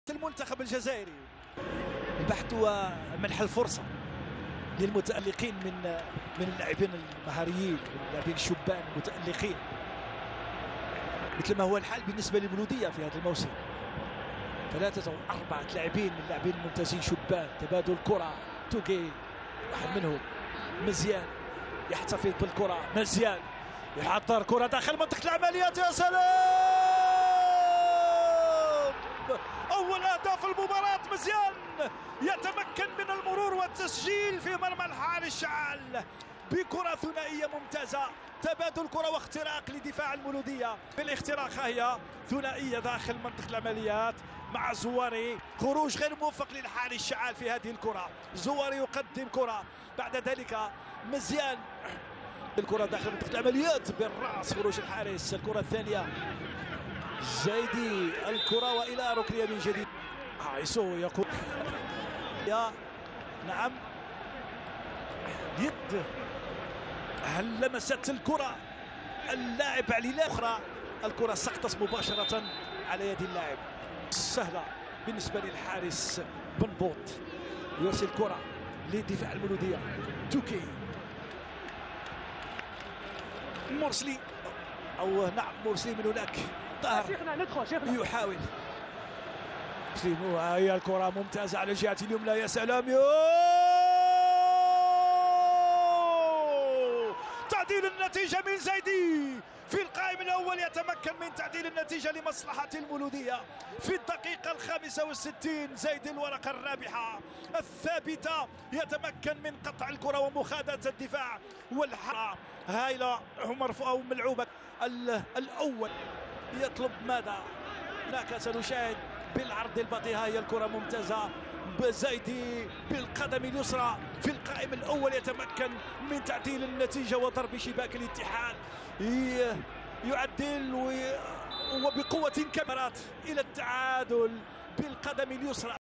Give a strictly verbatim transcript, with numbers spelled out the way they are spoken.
المنتخب الجزائري. البحث ومنح الفرصة للمتألقين من من اللاعبين المهاريين واللاعبين الشبان المتألقين، مثل ما هو الحال بالنسبة للمولودية في هذا الموسم. ثلاثة أو أربعة لاعبين من اللاعبين الممتازين شبان. تبادل كرة، توغي واحد منهم، مزيان يحتفظ بالكرة، مزيان يحضر كرة داخل منطقة العمليات. يا سلام! أول أهداف المباراة. مزيان يتمكن من المرور والتسجيل في مرمى الحارس الشعال بكرة ثنائية ممتازة. تبادل كرة واختراق لدفاع المولودية. بالاختراق هي ثنائية داخل منطقة العمليات مع زواري. خروج غير موفق للحارس الشعال في هذه الكرة. زواري يقدم كرة، بعد ذلك مزيان الكرة داخل منطقة العمليات بالرأس. خروج الحارس. الكرة الثانية زايدي، الكرة وإلى ركنية من جديد. عيسو يقول يا نعم يد. هل لمست الكرة اللاعب على أخرى؟ الكرة سقطت مباشرة على يد اللاعب. سهلة بالنسبة للحارس بنبوط. يرسل الكرة لدفاع المولودية. توكي، مرسلي أو نعم مرسلي من هناك. طاهر يحاول. هي الكرة ممتازة على الجهة اليمنى. يا سلام! يو تعديل النتيجة من زايدي في القائم الأول. يتمكن من تعديل النتيجة لمصلحة المولودية في الدقيقة الخامسة والستين. زايدي الورقة الرابحة الثابتة يتمكن من قطع الكرة ومخادة الدفاع والحرة هايلة. عمر أو ملعوبة الأول يطلب ماذا؟ هناك سنشاهد بالعرض البطيء. هي الكرة ممتازة. زايدي بالقدم اليسرى في القائم الأول يتمكن من تعديل النتيجة وضرب شباك الاتحاد. يعدل وبقوة كبرت إلى التعادل بالقدم اليسرى.